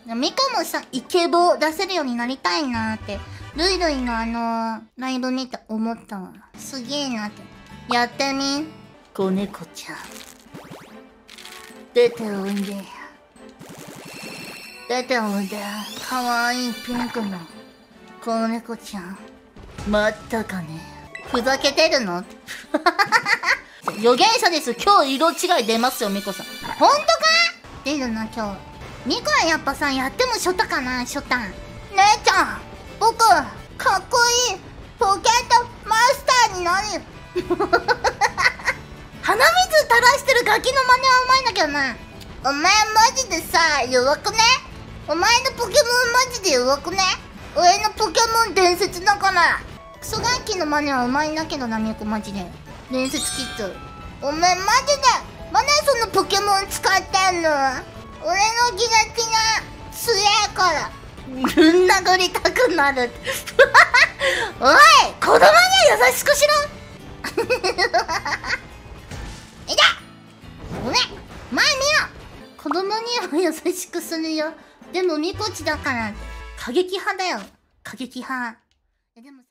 ミカもさ、イケボ出せるようになりたいなって、ルイルイのライブ見て思ったわ。すげえなって。やってみ。子猫ちゃん。出ておいでや。出ておいで。かわいいピンクの子猫ちゃん。待ったかね。ふざけてるの予言者です。今日色違い出ますよ、ミコさん。ほんとか？出るな、今日。ミコはやっぱさ、やってもショタかな、ショタン。姉ちゃん、僕、かっこいいポケットマスターになるよ。鼻水垂らしてるガキの真似はうまいんだけどな。お前マジでさ、弱くね？お前のポケモンマジで弱くね？俺のポケモン伝説だから。クソガキの真似はうまいんだけどな、ミコマジで。伝説キッズ。お前マジで、まだそのポケモン使ってんの？俺のギラティナ、強えから。ぶん殴りたくなる。おい、子供には優しくしろ。いだ！ごめん、前見ろ。子供には優しくするよ。でもミコチだから、過激派だよ。過激派。でも